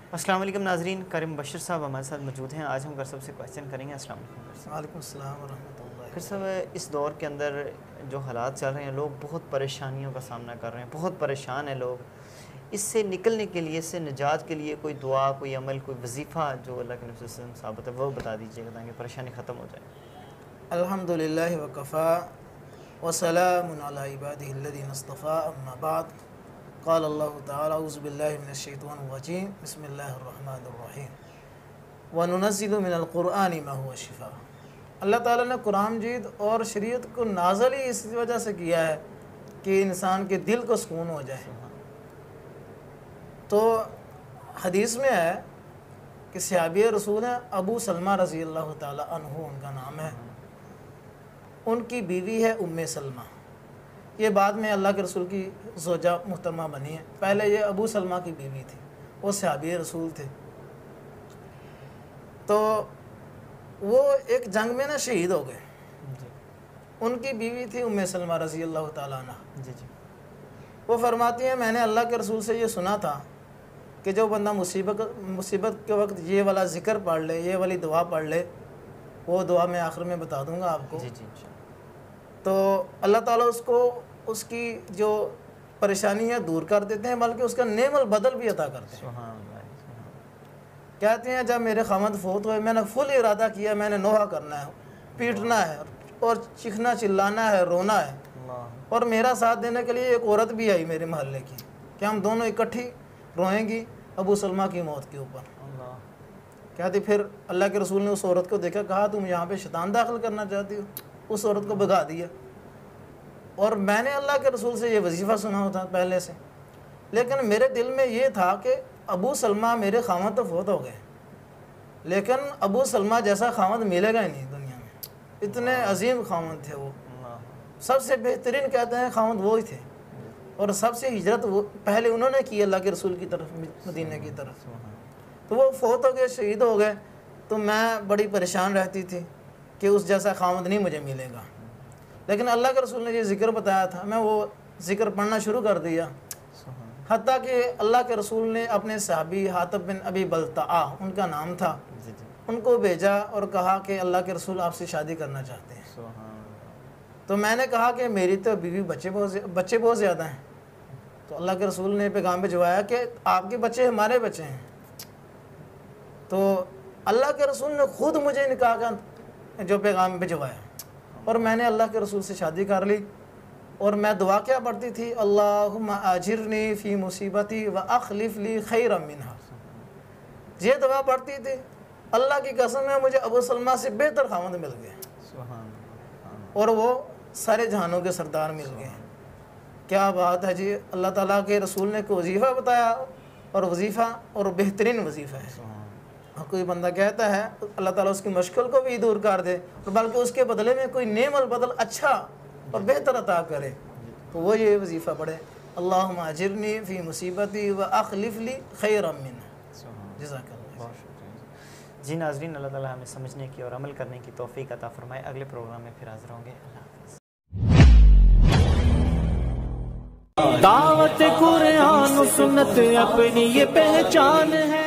السلام علیکم ناظرین، کریم بشیر صاحب ہمارے ساتھ موجود ہیں۔ آج ہم کر صاحب سے کویسچن کریں گے۔ السلام علیکم۔ وعلیکم السلام ورحمۃ اللہ۔ کر صاحب، اس دور کے اندر جو حالات چل رہے ہیں، لوگ بہت پریشانیوں کا سامنا کر رہے ہیں، بہت پریشان ہیں لوگ۔ اس سے نکلنے کے لیے، اس سے نجات کے لیے کوئی دعا، کوئی عمل، کوئی وظیفہ جو اللہ کے نبی صلی اللہ علیہ وسلم ثابت ہے وہ بتا دیجیے گا تاکہ پریشانی ختم ہو جائے۔ الحمدللہ وکفا وسلام علی عبادہ الذین اصطفیٰ، اما بعد، قال اللہ تعالی اعوذ باللہ من الشیطان الرجیم، بسم اللہ الرحمن الرحیم، وننزل من القرآن ما هو شفاء۔ اللہ تعالیٰ نے قرآن مجید اور شریعت کو نازل ہی اس وجہ سے کیا ہے کہ انسان کے دل کو سکون ہو جائے۔ تو حدیث میں ہے کہ صحابی رسول ہیں ابو سلمہ رضی اللہ تعالیٰ عنہ ان کا نام ہے، ان کی بیوی ہے ام سلمہ۔ یہ بعد میں اللہ کے رسول کی زوجہ محترمہ بنی ہے، پہلے یہ ابو سلمہ کی بیوی تھی، وہ صحابی رسول تھے۔ تو وہ ایک جنگ میں شہید ہو گئے۔ ان کی بیوی تھی ام سلمہ رضی اللہ تعالیٰ عنہ۔ وہ فرماتی ہیں میں نے اللہ کے رسول سے یہ سنا تھا کہ جو بندہ مصیبت کے وقت یہ والا ذکر پڑھ لے، یہ والی دعا پڑھ لے، وہ دعا میں آخر میں بتا دوں گا آپ کو، تو اللہ تعالیٰ اس کو اس کی جو پریشانیاں دور کر دیتے ہیں، بلکہ اس کا نعم البدل بھی عطا کرتے ہیں۔ کہتے ہیں جب میرے خامد فوت ہوئے، میں نے فل ارادہ کیا میں نے نوحہ کرنا ہے، پیٹنا ہے اور چیخنا چلانا ہے، رونا ہے۔ اور میرا ساتھ دینے کے لیے ایک عورت بھی آئی میرے محلے کی کہ ہم دونوں اکٹھی روئیں گی ابو سلمہ کی موت کے اوپر۔ کہتی پھر اللہ کے رسول نے اس عورت کو دیکھا، کہا تم یہاں پہ شیطان داخل کرنا چاہتی ہو، اس عورت کو بھگا دیا۔ اور میں نے اللہ کے رسول سے یہ وظیفہ سنا ہوتا پہلے سے، لیکن میرے دل میں یہ تھا کہ ابو سلمہ میرے خامد تو فوت ہو گئے، لیکن ابو سلمہ جیسا خامد ملے گا ہی نہیں دنیا میں، اتنے عظیم خامد تھے وہ، سب سے بہترین کہتے ہیں خامد وہی تھے، اور سب سے ہجرت وہ پہلے انہوں نے کی اللہ کے رسول کی طرف، مدینہ کی طرف۔ تو وہ فوت ہو گئے، شہید ہو گئے، تو میں بڑی پریشان رہتی تھی کہ اس جیسا خامد نہیں مجھے ملے گا، لیکن اللہ کے رسول نے یہ ذکر بتایا تھا، میں وہ ذکر پڑھنا شروع کر دیا، حتیٰ کہ اللہ کے رسول نے اپنے صحابی حاطب بن ابی بلتعہ، ان کا نام تھا، ان کو بھیجا اور کہا کہ اللہ کے رسول آپ سے شادی کرنا چاہتے ہیں۔ تو میں نے کہا کہ میری تو بیوی بچے بہت زیادہ ہیں۔ تو اللہ کے رسول نے پیغام بھجوایا کہ آپ کے بچے ہمارے بچے ہیں۔ تو اللہ کے رسول نے خود مجھے نکاح کا جو پیغام بھجوایا، اور میں نے اللہ کے رسول سے شادی کر لی۔ اور میں دعا کیا پڑھتی تھی، اللہم اجرنی فی مصیبتی واخلف لی خیرا منہا۔ یہ دعا پڑھتی تھی، اللہ کی قسم ہے مجھے ابو سلمہ سے بہتر خامد مل گئے، اور وہ سارے جہانوں کے سردار مل گئے۔ کیا بات ہے جی، اللہ تعالیٰ کے رسول نے کوئی وظیفہ بتایا، اور وظیفہ اور بہترین وظیفہ ہے۔ کوئی بندہ کہتا ہے اللہ تعالیٰ اس کی مشکل کو بھی دور کر دے، اور بلکہ اس کے بدلے میں کوئی نعم البدل اچھا اور بہتر عطا کرے، تو وہ یہ وظیفہ پڑھے، اللہم اجرنی فی مصیبتی واخلف لی خیرا منہا۔ جزاک اللہ۔ جی ناظرین، اللہ تعالیٰ ہمیں سمجھنے کی اور عمل کرنے کی توفیق عطا فرمائے۔ اگلے پروگرام میں پھر حاضر ہوں گے۔ اللہ حافظ۔ دعوت قرآن و سنت اپنی یہ پہچان ہے۔